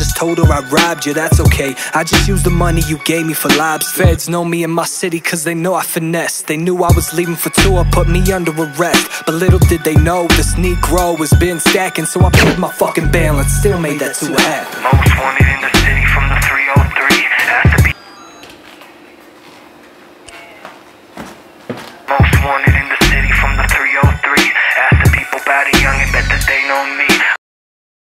just told her I robbed you, that's okay. I just used the money you gave me for lobs. Feds know me in my city cause they know I finesse. They knew I was leaving for tour, put me under arrest. But little did they know this Negro has been stacking. So I paid my fucking balance, still made that 2 half. Most wanted in